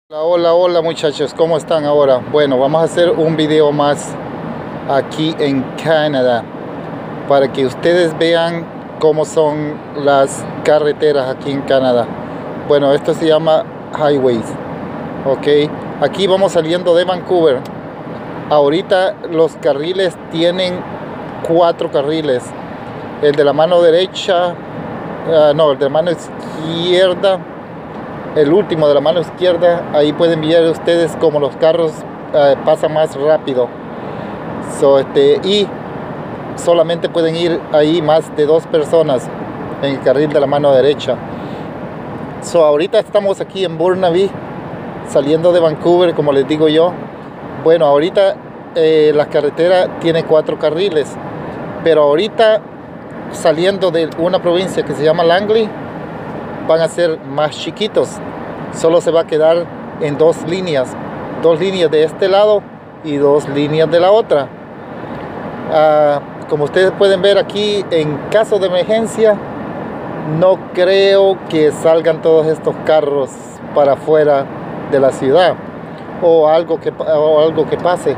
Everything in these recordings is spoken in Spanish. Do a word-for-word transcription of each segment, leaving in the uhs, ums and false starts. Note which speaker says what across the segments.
Speaker 1: Hola, hola, hola muchachos, ¿cómo están ahora? Bueno, vamos a hacer un video más aquí en Canadá para que ustedes vean cómo son las carreteras aquí en Canadá. Bueno, esto se llama highways, ok. Aquí vamos saliendo de Vancouver. Ahorita los carriles tienen cuatro carriles. El de la mano derecha, uh, no, el de la mano izquierda. El último de la mano izquierda, ahí pueden ver ustedes como los carros uh, pasan más rápido. So, este, y solamente pueden ir ahí más de dos personas en el carril de la mano derecha. So, ahorita estamos aquí en Burnaby, saliendo de Vancouver, como les digo yo. Bueno, ahorita eh, la carretera tiene cuatro carriles, pero ahorita saliendo de una provincia que se llama Langley, van a ser más chiquitos. Solo se va a quedar en dos líneas, dos líneas de este lado y dos líneas de la otra. Uh, como ustedes pueden ver aquí, en caso de emergencia, no creo que salgan todos estos carros para afuera de la ciudad o algo que, o algo que pase.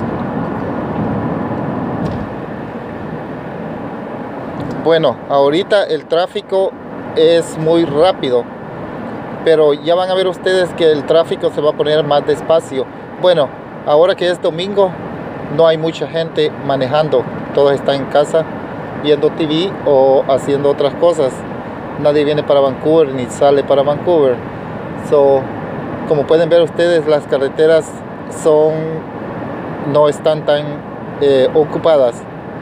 Speaker 1: Bueno, ahorita el tráfico es muy rápido, pero ya van a ver ustedes que el tráfico se va a poner más despacio. Bueno, ahora que es domingo, no hay mucha gente manejando, todos están en casa viendo T V o haciendo otras cosas. Nadie viene para Vancouver ni sale para Vancouver. So, como pueden ver ustedes, las carreteras son no están tan eh, ocupadas.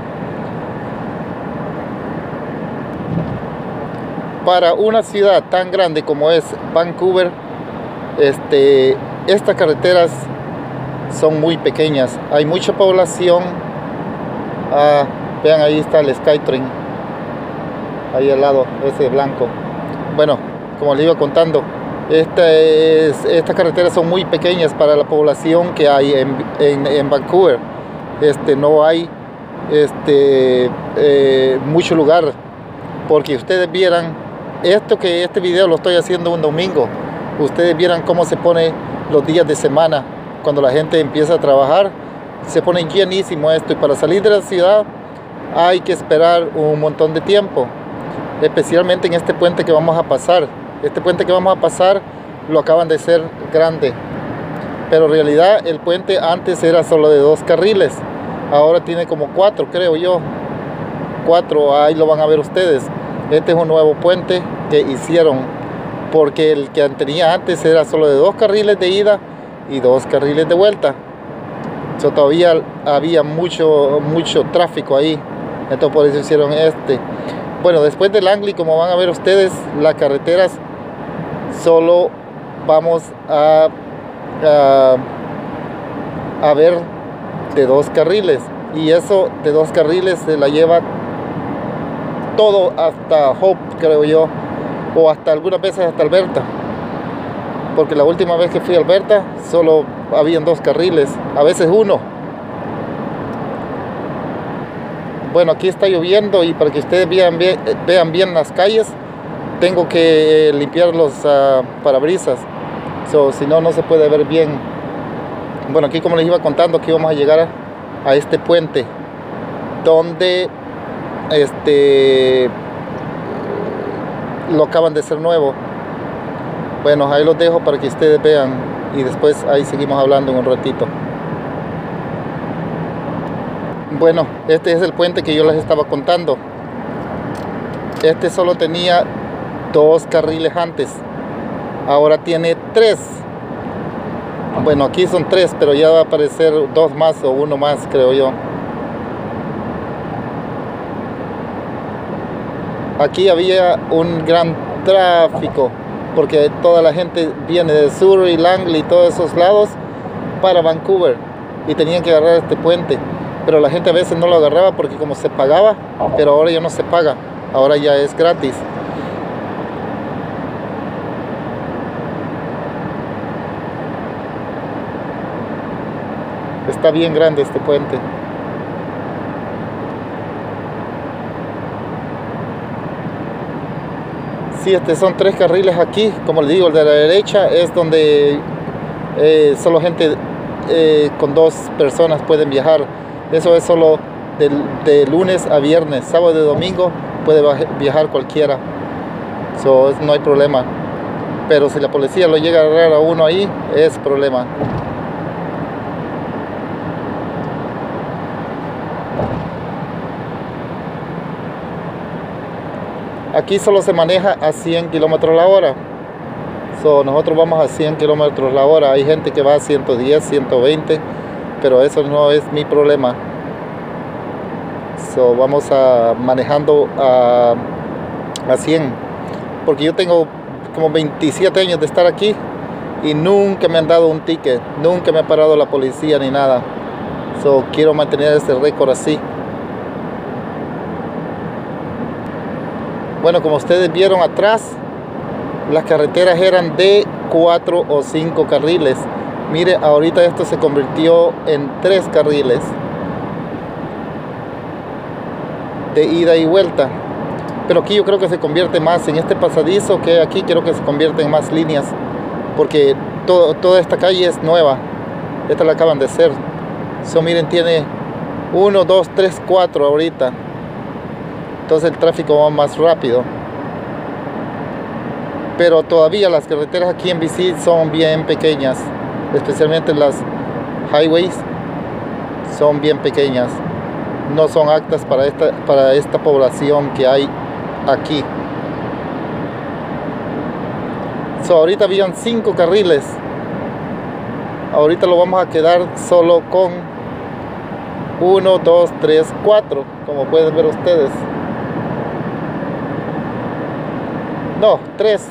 Speaker 1: Para una ciudad tan grande como es Vancouver, este, estas carreteras son muy pequeñas. Hay mucha población. Ah, vean, ahí está el SkyTrain, ahí al lado, ese blanco. Bueno, como les iba contando, esta es, estas carreteras son muy pequeñas para la población que hay en, en, en Vancouver. Este, no hay este, eh, mucho lugar, porque ustedes vieran esto, que este video lo estoy haciendo un domingo. Ustedes vieran cómo se pone los días de semana, cuando la gente empieza a trabajar, se pone llenísimo esto, y para salir de la ciudad hay que esperar un montón de tiempo, especialmente en este puente que vamos a pasar. Este puente que vamos a pasar lo acaban de hacer grande, pero en realidad el puente antes era solo de dos carriles, ahora tiene como cuatro, creo yo, cuatro, ahí lo van a ver ustedes. Este es un nuevo puente que hicieron, porque el que tenía antes era solo de dos carriles de ida y dos carriles de vuelta. So, todavía había mucho, mucho tráfico ahí, entonces por eso hicieron este. Bueno, después de Langley, como van a ver ustedes, las carreteras solo vamos a, a, a ver de dos carriles, y eso de dos carriles se la lleva todo hasta Hope, creo yo, o hasta algunas veces hasta Alberta, porque la última vez que fui a Alberta solo habían dos carriles, a veces uno. Bueno, aquí está lloviendo, y para que ustedes vean bien, vean bien las calles, tengo que eh, limpiar los uh, parabrisas, so, si no, no se puede ver bien. Bueno, aquí, como les iba contando, aquí vamos a llegar a, a este puente donde este lo acaban de hacer nuevo. Bueno, ahí los dejo para que ustedes vean, y después ahí seguimos hablando en un ratito. Bueno, este es el puente que yo les estaba contando. Este solo tenía dos carriles antes, ahora tiene tres. Bueno, aquí son tres, pero ya va a aparecer dos más o uno más, creo yo. Aquí había un gran tráfico, porque toda la gente viene de Surrey, Langley y todos esos lados para Vancouver, y tenían que agarrar este puente, pero la gente a veces no lo agarraba porque como se pagaba, pero ahora ya no se paga, ahora ya es gratis. Está bien grande este puente. Sí, este son tres carriles aquí. Como les digo, el de la derecha es donde Eh, solo gente eh, con dos personas pueden viajar. Eso es solo de, de lunes a viernes. Sábado y domingo puede viajar cualquiera. So, no hay problema. Pero si la policía lo llega a agarrar a uno ahí, es problema. Aquí solo se maneja a cien kilómetros la hora. So, nosotros vamos a cien kilómetros la hora. Hay gente que va a ciento diez, ciento veinte, pero eso no es mi problema. So, vamos a manejando a, a cien. Porque yo tengo como veintisiete años de estar aquí y nunca me han dado un ticket. Nunca me ha parado la policía ni nada. So, quiero mantener ese récord así. Bueno, como ustedes vieron atrás, las carreteras eran de cuatro o cinco carriles. Mire, ahorita esto se convirtió en tres carriles de ida y vuelta. Pero aquí yo creo que se convierte más en este pasadizo, que aquí creo que se convierte en más líneas, porque todo, toda esta calle es nueva. Esta la acaban de hacer. So, miren, tiene uno, dos, tres, cuatro ahorita. Entonces el tráfico va más rápido. Pero todavía las carreteras aquí en B C son bien pequeñas, especialmente las highways son bien pequeñas. No son aptas para esta, para esta población que hay aquí. So, ahorita habían cinco carriles. Ahorita lo vamos a quedar solo con uno, dos, tres, cuatro, como pueden ver ustedes. No, tres.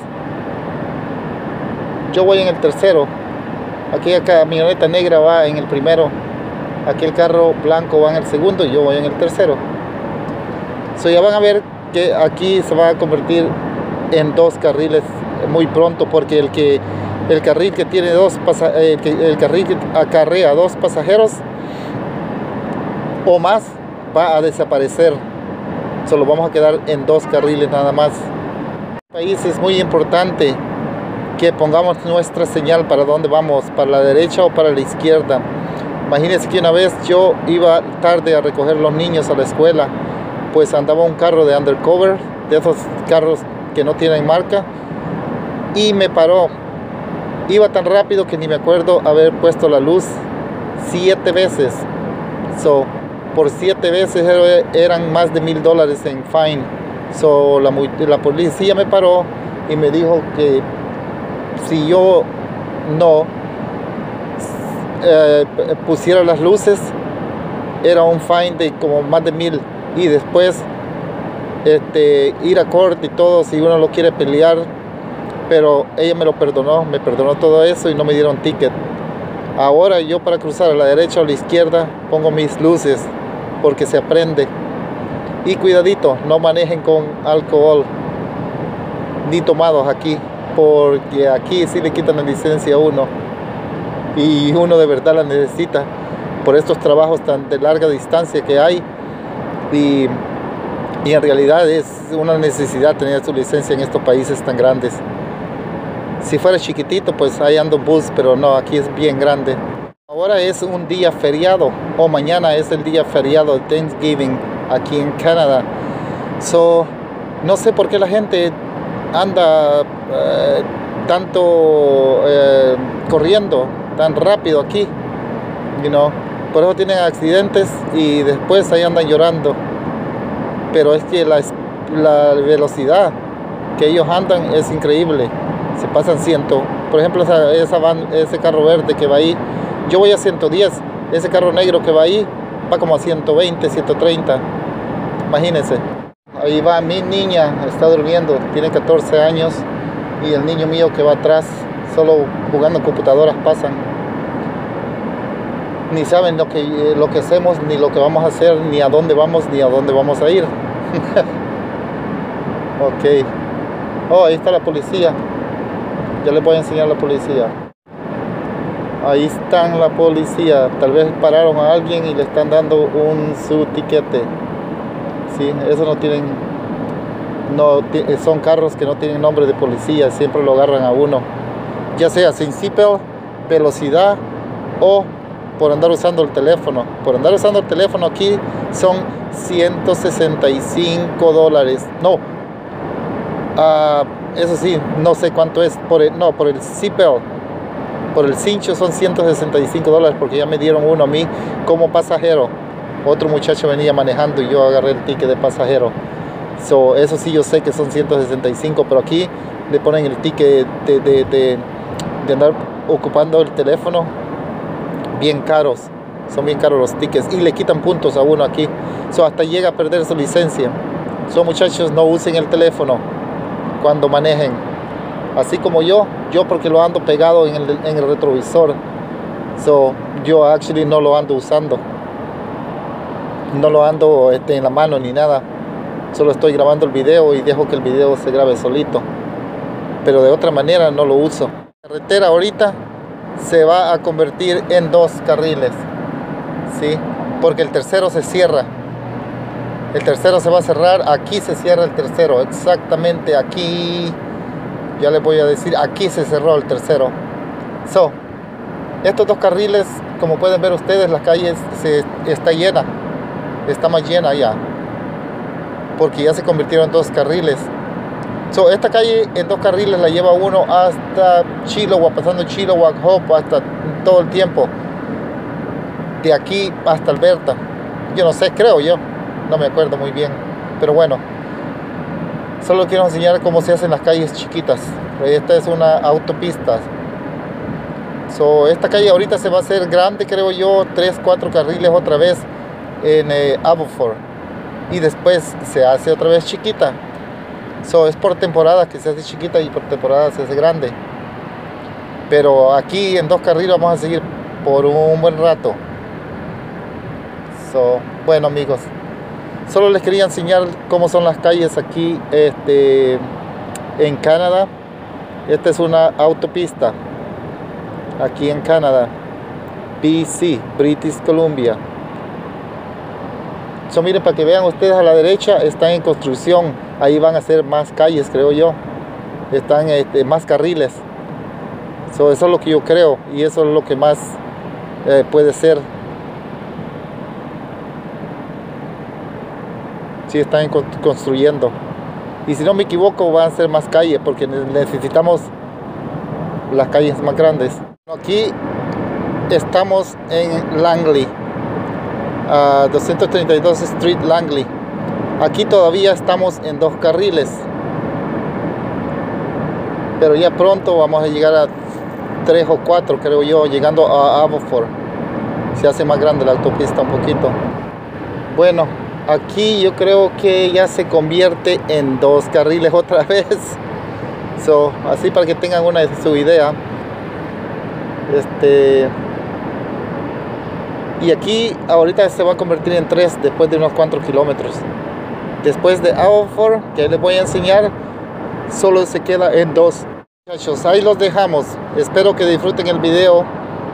Speaker 1: Yo voy en el tercero. Aquí la camioneta negra va en el primero. Aquí el carro blanco va en el segundo y yo voy en el tercero. So, ya van a ver que aquí se va a convertir en dos carriles muy pronto, porque el que el carril que tiene dos pasa, el, que, el carril que acarrea dos pasajeros o más va a desaparecer. Solo vamos a quedar en dos carriles nada más. En el país es muy importante que pongamos nuestra señal para dónde vamos, para la derecha o para la izquierda. Imagínense que una vez yo iba tarde a recoger los niños a la escuela, pues andaba un carro de undercover, de esos carros que no tienen marca, y me paró. Iba tan rápido que ni me acuerdo haber puesto la luz siete veces. So, por siete veces eran más de mil dólares en fine. So, la, la policía me paró y me dijo que si yo no eh, pusiera las luces, era un fine de como más de mil. Y después este, ir a corte y todo si uno lo quiere pelear. Pero ella me lo perdonó, me perdonó todo eso y no me dieron ticket. Ahora yo, para cruzar a la derecha o a la izquierda, pongo mis luces porque se aprende. Y cuidadito, no manejen con alcohol ni tomados aquí, porque aquí sí le quitan la licencia a uno y uno de verdad la necesita por estos trabajos tan de larga distancia que hay, y, y en realidad es una necesidad tener su licencia en estos países tan grandes. Si fuera chiquitito, pues ahí ando en bus, pero no, aquí es bien grande. Ahora es un día feriado, o mañana es el día feriado de Thanksgiving aquí en Canadá. So, no sé por qué la gente anda eh, tanto eh, corriendo tan rápido aquí, you know? Por eso tienen accidentes y después ahí andan llorando. Pero es que la, la velocidad que ellos andan es increíble. Se pasan ciento, por ejemplo, esa, esa van, ese carro verde que va ahí, yo voy a ciento diez, ese carro negro que va ahí va como a ciento veinte, ciento treinta. Imagínense. Ahí va mi niña, está durmiendo, tiene catorce años, y el niño mío que va atrás, solo jugando en computadoras pasan. Ni saben lo que, lo que hacemos, ni lo que vamos a hacer, ni a dónde vamos, ni a dónde vamos a ir. Ok. Oh, ahí está la policía. Ya les voy a enseñar a la policía. Ahí están la policía. Tal vez pararon a alguien y le están dando un su tiquete. Sí, eso no tienen, no son carros que no tienen nombre de policía. Siempre lo agarran a uno, ya sea sin seatbelt, velocidad o por andar usando el teléfono. Por andar usando el teléfono aquí son ciento sesenta y cinco dólares. No, uh, eso sí, no sé cuánto es. Por el, no, por el seatbelt, por el cincho son ciento sesenta y cinco dólares, porque ya me dieron uno a mí como pasajero. Otro muchacho venía manejando y yo agarré el ticket de pasajero. So, eso sí, yo sé que son ciento sesenta y cinco, pero aquí le ponen el ticket de, de, de, de andar ocupando el teléfono bien caros. Son bien caros los tickets y le quitan puntos a uno aquí. So, hasta llega a perder su licencia. So, muchachos, no usen el teléfono cuando manejen. Así como yo, yo porque lo ando pegado en el, en el retrovisor. So, yo actually no lo ando usando. No lo ando este, en la mano ni nada. Solo estoy grabando el video y dejo que el video se grabe solito. Pero de otra manera no lo uso. La carretera ahorita se va a convertir en dos carriles, ¿sí? Porque el tercero se cierra. El tercero se va a cerrar. Aquí se cierra el tercero. Exactamente aquí. Ya les voy a decir. Aquí se cerró el tercero. So, estos dos carriles, como pueden ver ustedes, la calle se, está llena. Está más llena ya, porque ya se convirtieron en dos carriles. So, esta calle en dos carriles la lleva uno hasta Chilliwack, pasando Chilliwack, Hope, hasta todo el tiempo. De aquí hasta Alberta. Yo no sé, creo yo. No me acuerdo muy bien. Pero bueno. Solo quiero enseñar cómo se hacen las calles chiquitas. Esta es una autopista. So, esta calle ahorita se va a hacer grande, creo yo. Tres, cuatro carriles otra vez en eh, Aberforth. Y después se hace otra vez chiquita. So, es por temporada que se hace chiquita y por temporada se hace grande. Pero aquí en dos carriles vamos a seguir por un buen rato. So, bueno, amigos, solo les quería enseñar cómo son las calles aquí este, en Canadá. Esta es una autopista aquí en Canadá, B C, British Columbia. So, miren, para que vean ustedes, a la derecha están en construcción. Ahí van a ser más calles, creo yo. Están este, más carriles. So, eso es lo que yo creo. Y eso es lo que más eh, puede ser. Sí, están construyendo. Y si no me equivoco, van a ser más calles, porque necesitamos las calles más grandes. Aquí estamos en Langley. Uh, doscientos treinta y dos Street, Langley. Aquí todavía estamos en dos carriles, pero ya pronto vamos a llegar a tres o cuatro, creo yo, llegando a Aberforth. Se hace más grande la autopista un poquito. Bueno, aquí yo creo que ya se convierte en dos carriles otra vez. So, así para que tengan una su idea. Este Y aquí ahorita se va a convertir en tres después de unos cuantos kilómetros. Después de Aberforth, que les voy a enseñar, solo se queda en dos. Muchachos, ahí los dejamos. Espero que disfruten el video,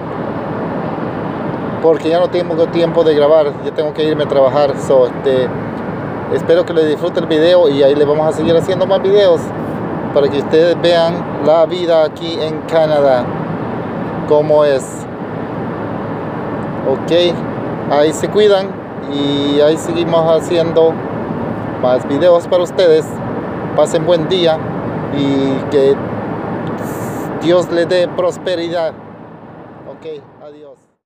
Speaker 1: porque ya no tengo tiempo de grabar. Ya tengo que irme a trabajar. So, este, espero que les disfruten el video y ahí les vamos a seguir haciendo más videos para que ustedes vean la vida aquí en Canadá, cómo es. Ok, ahí se cuidan y ahí seguimos haciendo más videos para ustedes. Pasen buen día y que Dios les dé prosperidad. Ok, adiós.